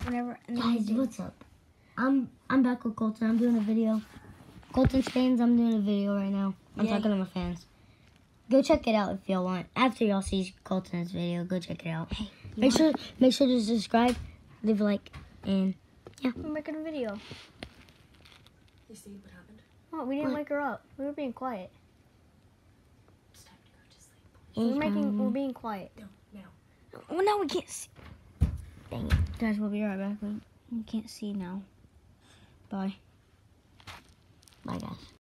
whenever. Guys, what's up? I'm back with Colton. I'm doing a video. Colton's fans, I'm doing a video right now. I'm talking to my fans. Go check it out if y'all want. After y'all see Colton's video, go check it out. Hey, make sure to subscribe, leave a like, and yeah. We're making a video. You see what happened? Oh, we didn't wake her up. We were being quiet. It's time to go to sleep. We're being quiet. No, now. Well, now we can't see. Dang it. Guys, we'll be right back. We can't see now. Bye. Bye, guys.